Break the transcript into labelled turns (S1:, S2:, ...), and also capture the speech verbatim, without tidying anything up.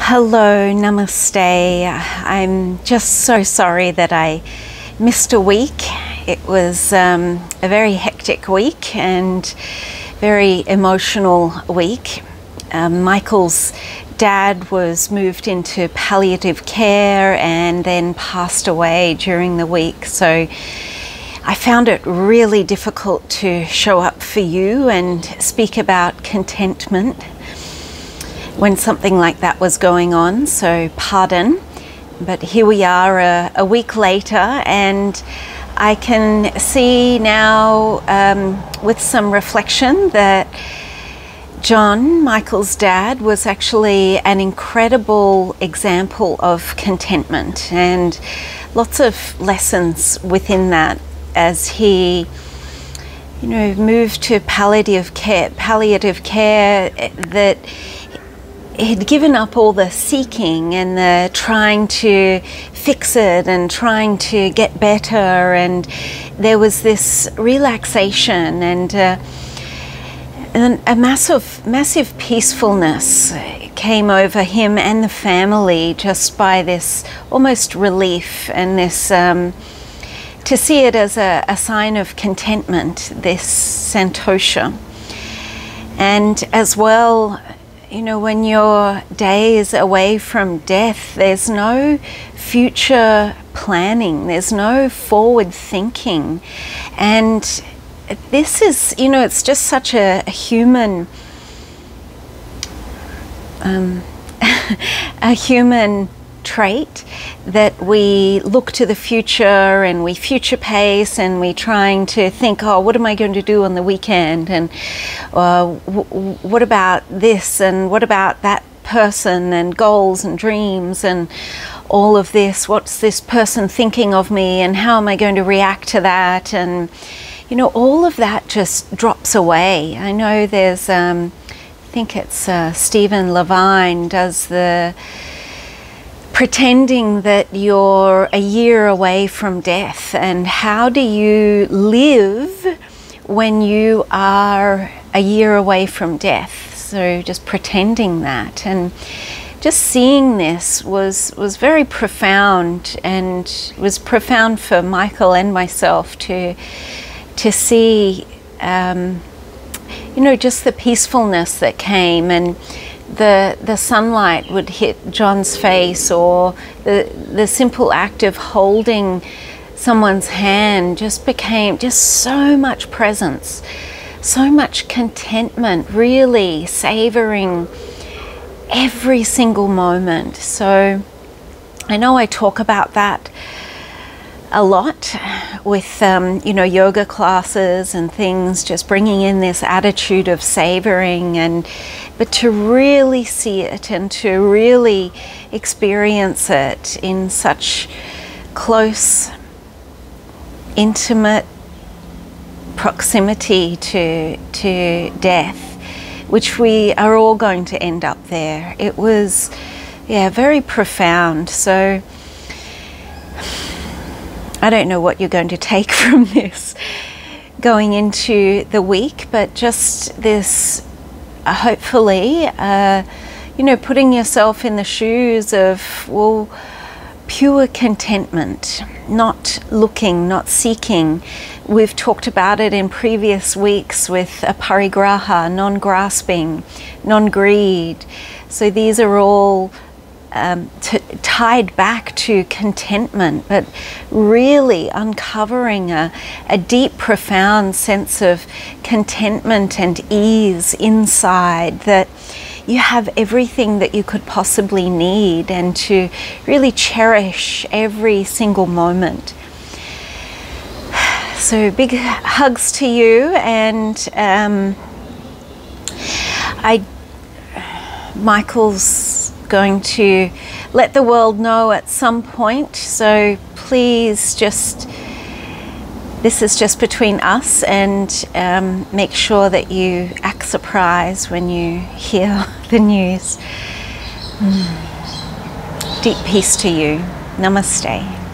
S1: Hello, namaste. I'm just so sorry that I missed a week. It was um, a very hectic week and very emotional week. Um, Michael's dad was moved into palliative care and then passed away during the week. So I found it really difficult to show up for you and speak about contentment when something like that was going on, so pardon. But here we are a, a week later, and I can see now um, with some reflection that John, Michael's dad, was actually an incredible example of contentment, and lots of lessons within that as he you know, moved to palliative care, palliative care that he'd given up all the seeking and the trying to fix it and trying to get better, and there was this relaxation and, uh, and a massive, massive peacefulness came over him and the family just by this almost relief and this, um, to see it as a, a sign of contentment, this Santosha. And as well, you know, when your day is away from death, there's no future planning, there's no forward thinking. And this is, you know, it's just such a, a human, um, a human trait that we look to the future and we future pace and we trying to think, oh, what am I going to do on the weekend, and uh, w what about this and what about that person, and goals and dreams and all of this, what's this person thinking of me and how am I going to react to that, and you know, all of that just drops away. I know there's um, I think it's uh, Stephen Levine does the pretending that you're a year away from death, and how do you live when you are a year away from death? So just pretending that, and just seeing this was was very profound, and was profound for Michael and myself to to see um, you know, just the peacefulness that came, and the the sunlight would hit John's face, or the the simple act of holding someone's hand just became just so much presence, so much contentment, really savoring every single moment. So I know I talk about that a lot with um, you know, yoga classes and things, just bringing in this attitude of savoring, and but to really see it and to really experience it in such close, intimate proximity to to death, which we are all going to end up there. It was, yeah, very profound. So I don't know what you're going to take from this going into the week, but just this, uh, hopefully, uh, you know, putting yourself in the shoes of, well, pure contentment, not looking, not seeking. We've talked about it in previous weeks with a parigraha, non-grasping, non-greed. So these are all Um, tied back to contentment, but really uncovering a, a deep, profound sense of contentment and ease inside, that you have everything that you could possibly need, and to really cherish every single moment. So big hugs to you, and um, I, Michael's going to let the world know at some point, so please just, this is just between us, and um, make sure that you act surprised when you hear the news. Mm. Deep peace to you. Namaste.